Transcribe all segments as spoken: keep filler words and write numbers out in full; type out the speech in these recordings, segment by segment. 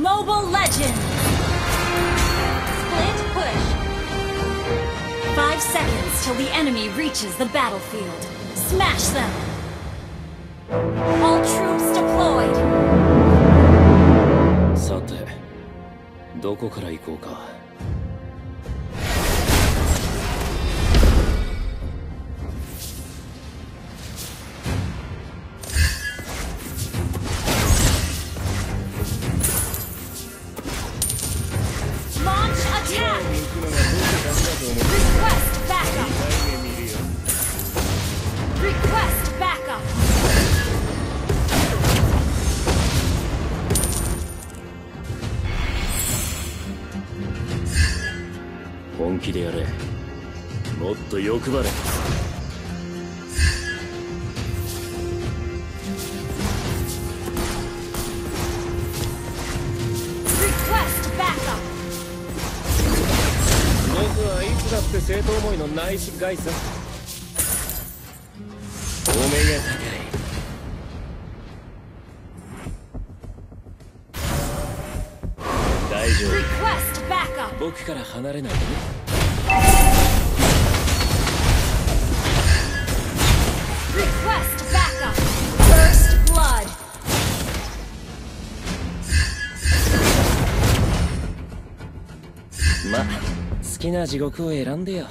Mobile Legends! Split push. Five seconds till the enemy reaches the battlefield. Smash them! All troops deployed! さて、どこから行こうか。本気でやれ。もっと欲張れ。僕はいつだって正当思いの内視外さ。お目が高い。大丈夫。僕から離れないでね。ま、好きな地獄を選んでよ。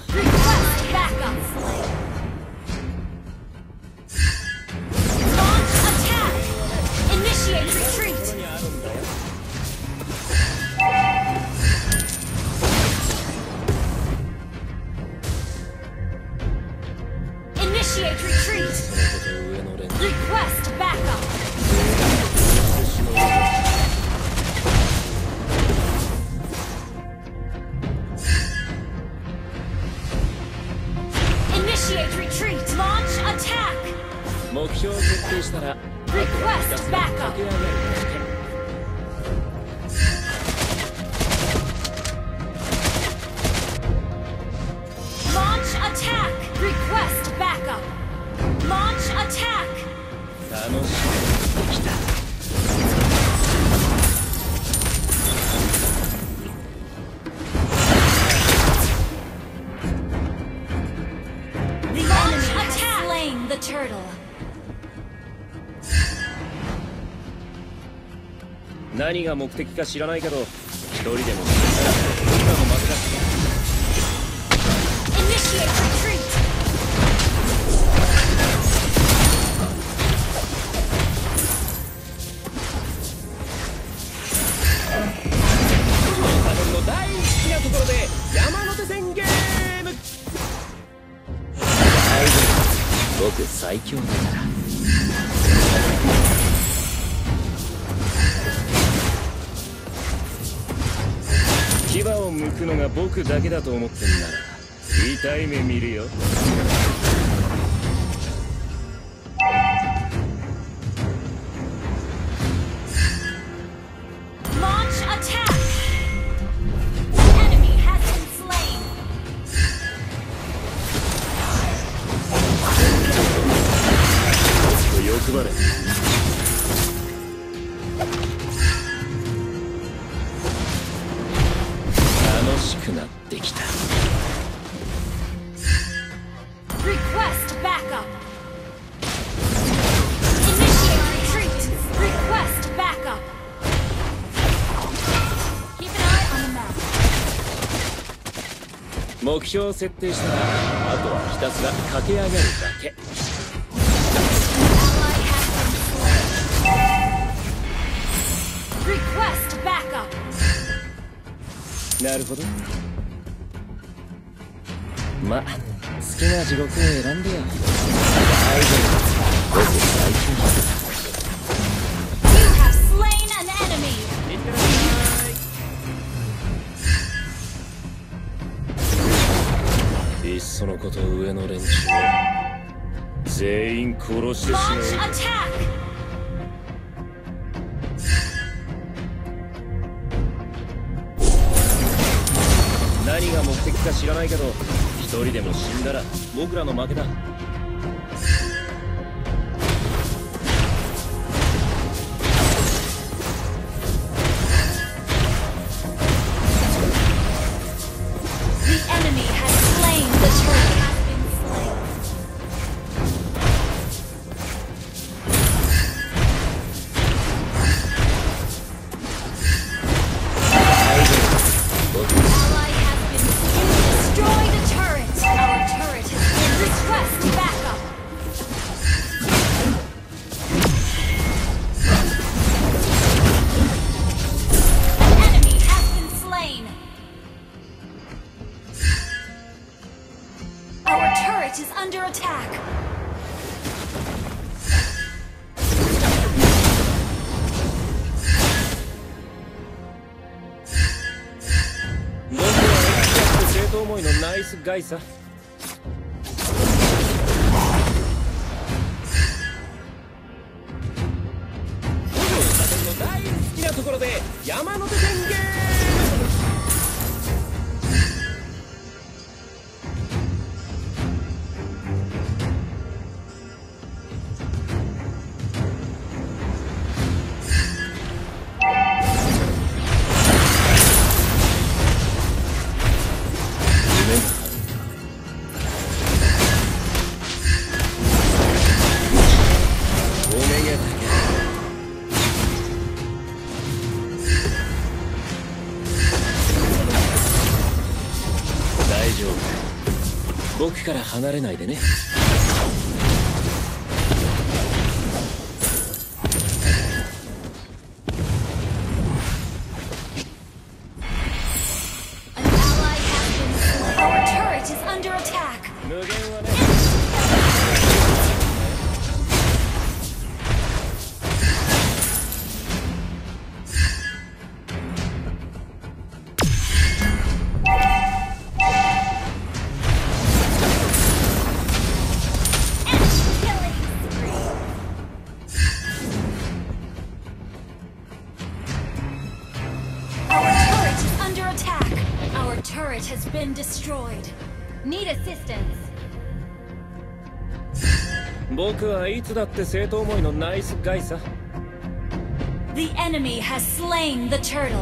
目標を設定したら、あとはひたすら駆け上がるだけ。Launch attack! Request backup! Launch attack! 楽しみにできた。Launch attack! Slain the turtle. 何が目的か知らないけど、一人でも死んだら僕らの負けだ。Initiate retreat. 彼女の大好きなところで山手線ゲーム。大丈夫、僕最強だから。牙を剥くのが僕だけだと思ってんなら痛い目見るよ。Launch attack! An enemy has been slain. もっと欲張れ。楽しくなってきた。Request backup. Initiate retreat. Request backup. Keep an eye on the map. 目標を設定したら、あとはひたすら駆け上がるだけ。Request backup. なるほど。ま、好きな地獄を選んでよ。大丈夫。僕最強だ。You have slain an enemy. いっそのこと上の連中を全員殺してしまう。Launch attack. 何が目的か知らないけど、一人でも死んだら僕らの負けだ。 turret is under attack. 僕は生徒思いのナイスガイさ。五条悟の大好きなところで山手線ゲーム。僕から離れないでね。無限はね。 Turret has been destroyed. Need assistance. 僕はいつだって生徒思いのナイスガイさ。 The enemy has slain the turtle.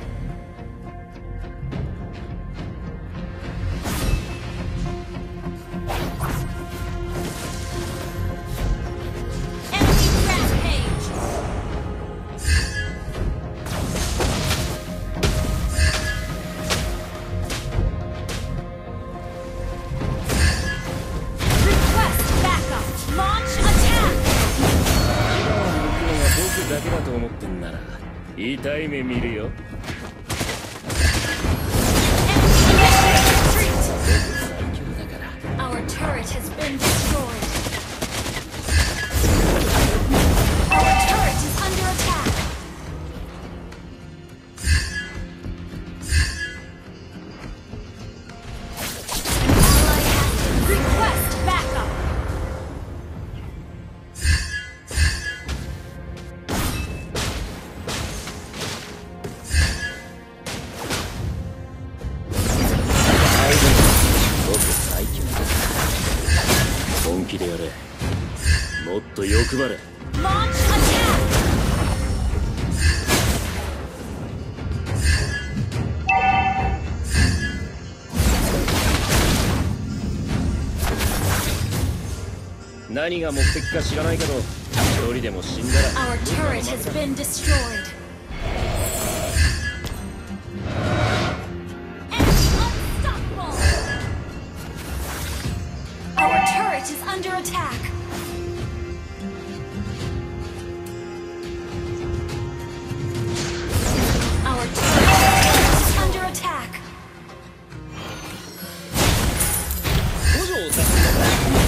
Enemy だけだと思ってんなら痛い目見るよ。最強だから。 Our turret has been destroyed. Our turret is under attack. Ally has request backup. 本気でやれ。もっと欲張れ。Launch attack! 何が目的か知らないけど、一人でも死んだら。Our turret has been destroyed. Our turret is under attack. Our turret is under attack. 五条さん。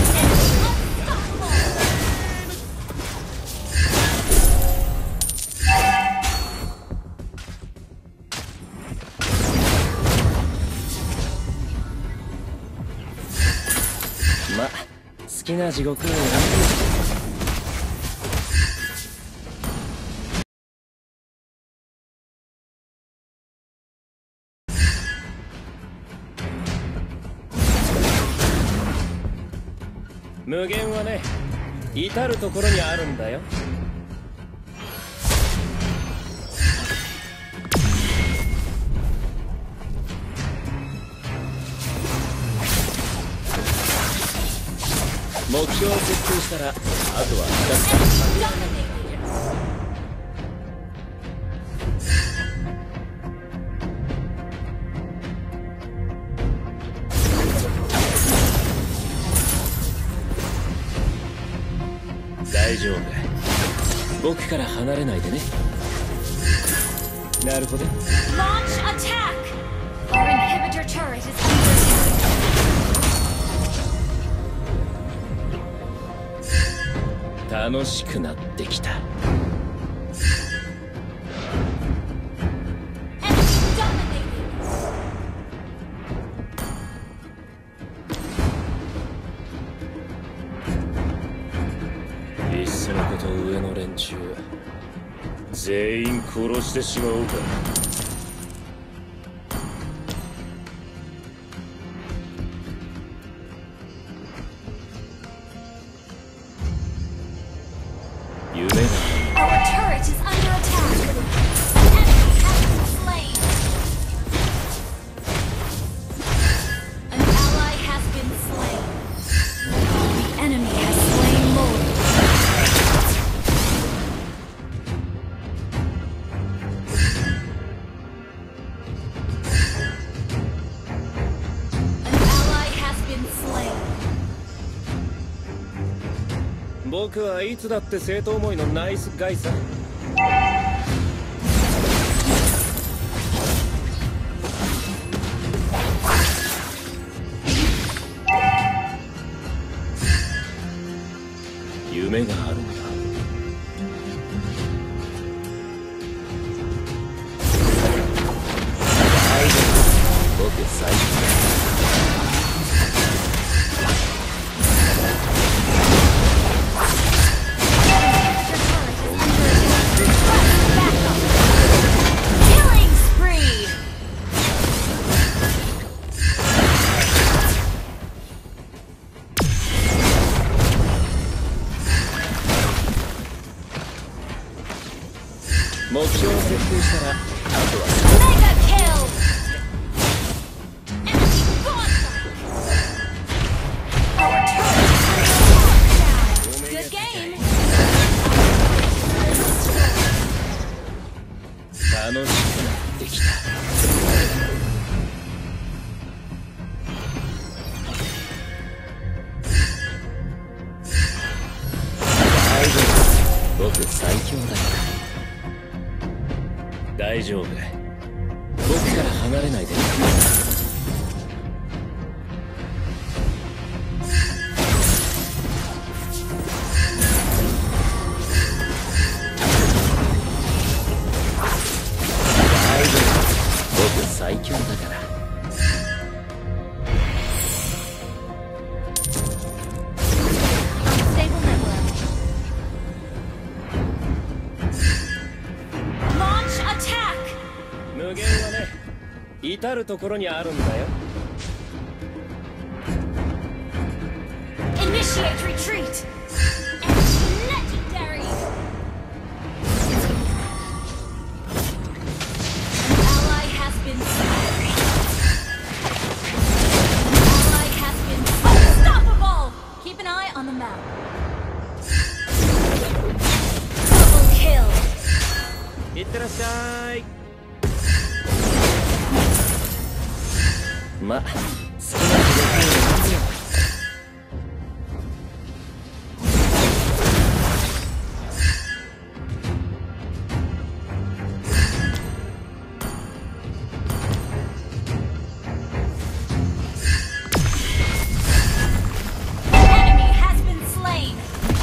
ま、好きな地獄を選んで。無限はね、至る所にあるんだよ。目標を設定したら、あとは大丈夫。僕から離れないでね。なるほど。 Launch attack! Our inhibitor turret is under attack. 楽しくなってきた。いっそのこと上の連中全員殺してしまおうか。夢が Our turret is under attack. An enemy has been slain. An ally has been slain. The enemy has slain Lord. An ally has been slain. 僕はいつだって生徒思いのナイスガイさ。夢があるんだ。大丈夫、僕最強だ。 Killing spree. 目標を設定したらあとは Mega kill. Enemy gone. Our turret is under attack. Good game. 楽しくなってきた。大丈夫、僕最強だから。大丈夫、僕から離れないで。大丈夫、僕最強だから。 Unstable network. Launch attack. 無限はね、至る所にあるんだよ。 Initiate retreat. Enemy legendary. An ally has been slain. An ally has been unstoppable. Keep an eye on the map. Double kill. いってらっしゃい。ま、好きな地獄によ。 Enemy has been slain.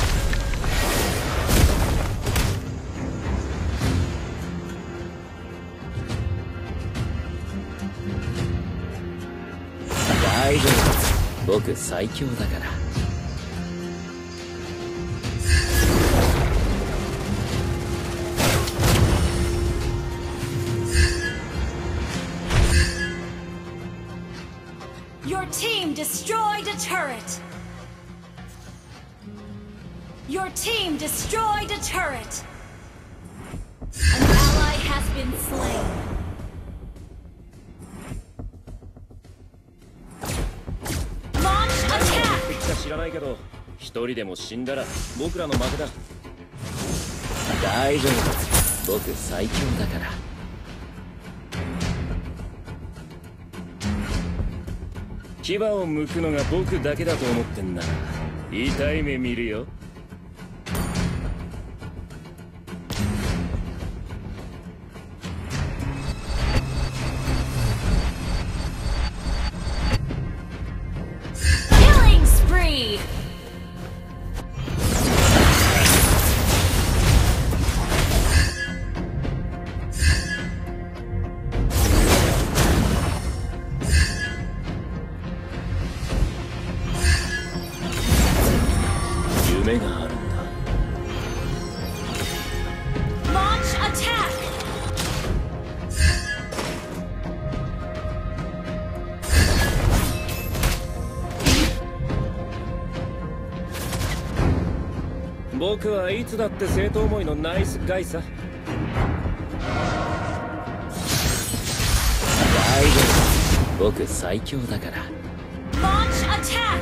大丈夫、僕最強だから。 Your team destroyed a turret. Your team destroyed a turret. An ally has been slain. Launch attack. 知らないけど、一人でも死んだら僕らの負けだ。大丈夫、僕最強だから。牙を剥くのが僕だけだと思ってんなら痛い目見るよ。 Killing spree. 夢があるんだ。 Launch attack! 僕はいつだって生徒思いのナイスガイさ。大丈夫、僕最強だから。 Launch attack!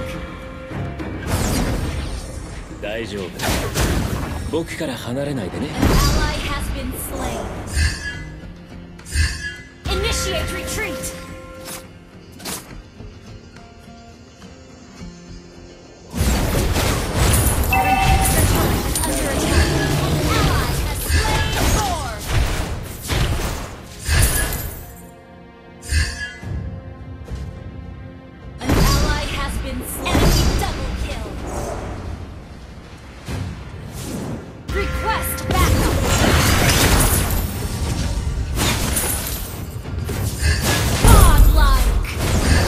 大丈夫、僕から離れないでね。 An ally has been slain. Initiate retreat! Our inhibitor turret is under attack. An ally has slain Thor! An ally has been slain. Enemy double kill. Request backup. Godlike.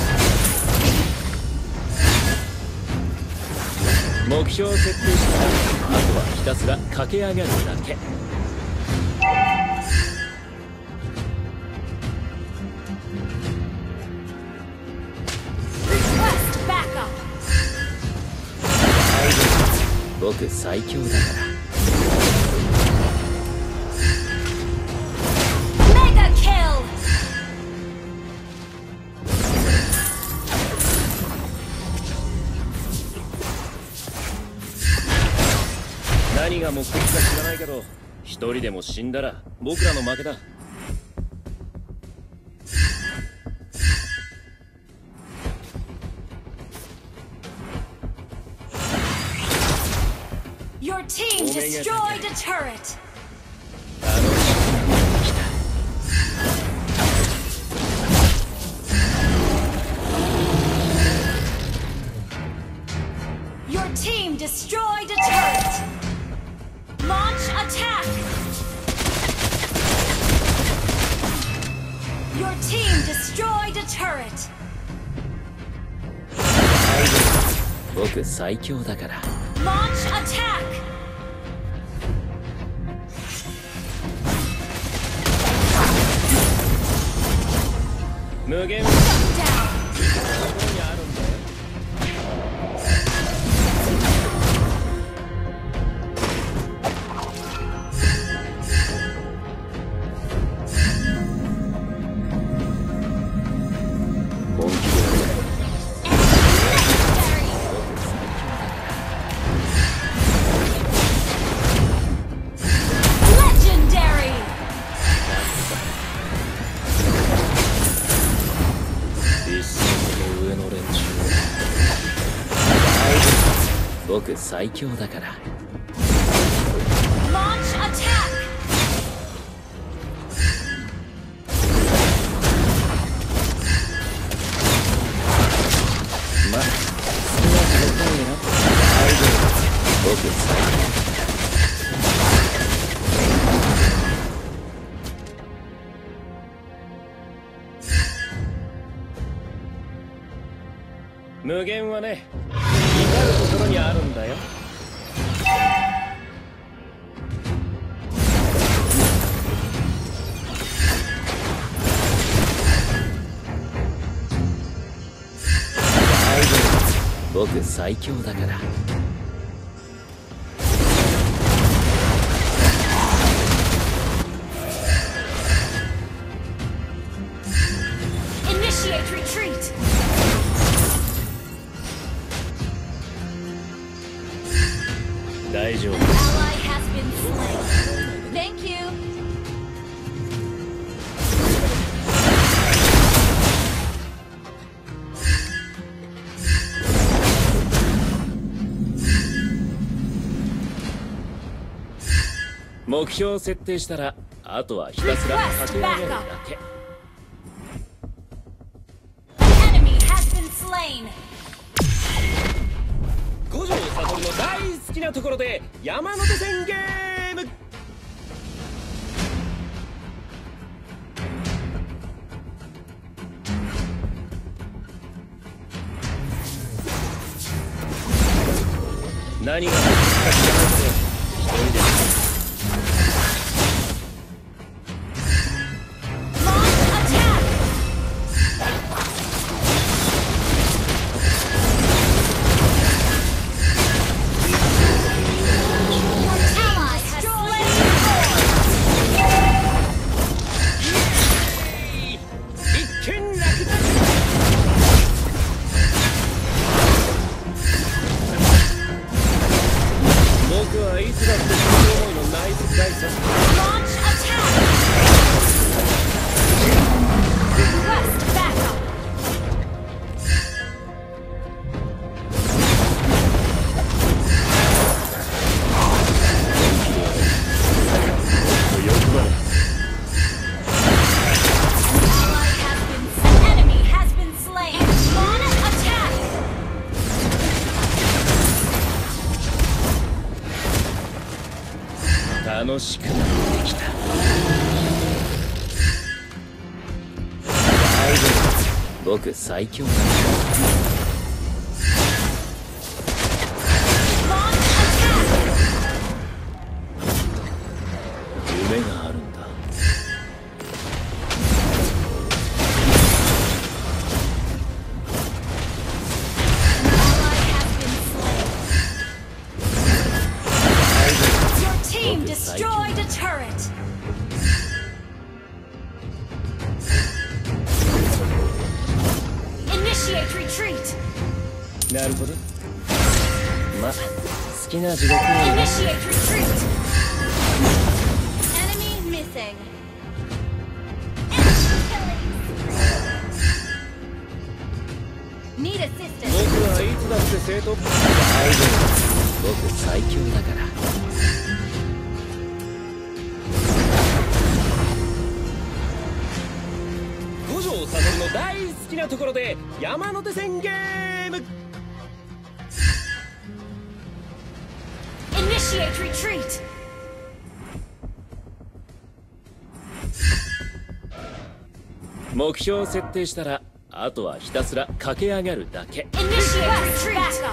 目標を設定したら、あとはひたすら駆け上がるだけ。 Request backup. 僕最強だから。 Mega kill. 何が目的か知らないけど、一人でも死んだら僕らの負けだ。 Your team destroyed a turret. あの来た。 Your team destroyed a turret. Launch attack. Your team destroyed a turret. 僕最強だから。 Launch attack. 無限 Shut down. ここにあるんだよ。 本気で Legendary. 一線の上の連中。僕最強だから。 Launch attack. まあ、好きな状態選ぶ。僕最強。 無限はね、至るところにあるんだよ。僕最強だから。 Initiate retreat. 大丈夫。 Ally has been slain. Thank you. 目標を設定したら、あとはひたすら駆け上がるだけ。 Enemy has been slain. 五条悟の大好きなところで山手線ゲーム。 何が起きたか知らないけど一人で 楽しくなってきた。大丈夫、僕最強だ。夢があるんだ。 Destroyed a turret. Initiate retreat. なるほど。ま、好きな地獄を。 Initiate retreat. Enemy missing. Enemy killing. Need assistance. 僕はいつだって正当。大丈夫。僕最強だから。サドルの大好きなところで山手線ゲーム。 Initiate retreat. 目標を設定したらあとはひたすら駆け上がるだけ。 Initiate retreat.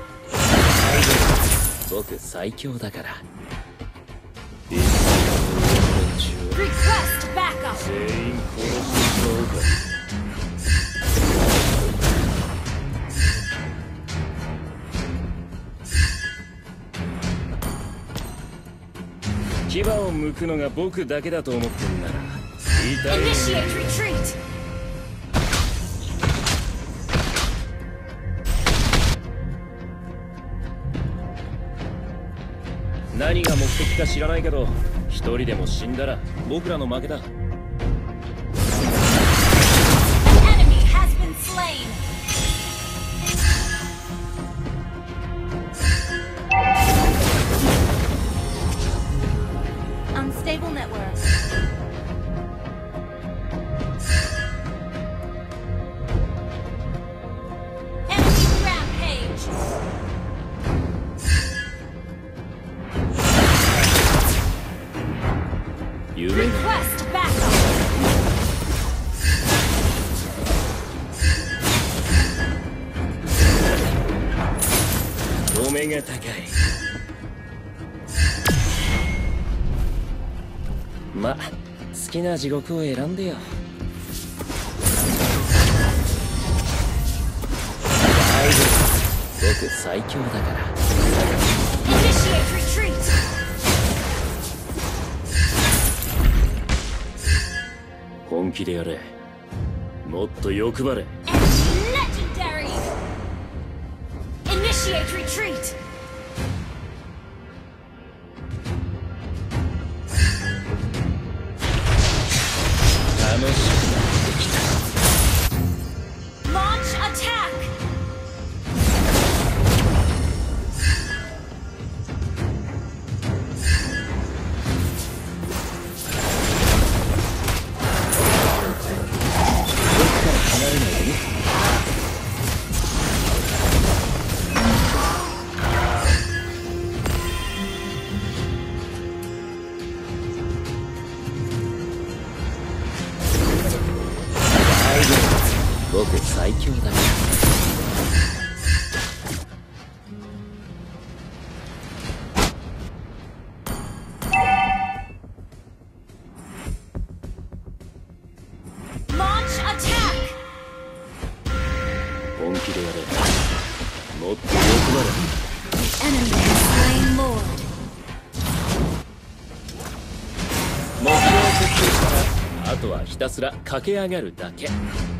僕最強だから。 Request backup. 全員殺してしまおうか。牙を剥くのが僕だけだと思ってんなら痛い。 Initiate retreat. 何が目的か知らないけど一人でも死んだら僕らの負けだ。 Enemy has been slain. Unstable network. Enemy rampage. Request backup. お目が高い。ま、好きな地獄を選んでよ。大丈夫、僕最強だから。 Initiate retreat. 本気でやれ。もっと欲張れ。 Legendary. Initiate retreat. 楽しくなってきた。 Launch attack. こもっと欲張れ。 The enemy has slain Lord. 目標を設定したらあとはひたすら駆け上がるだけ。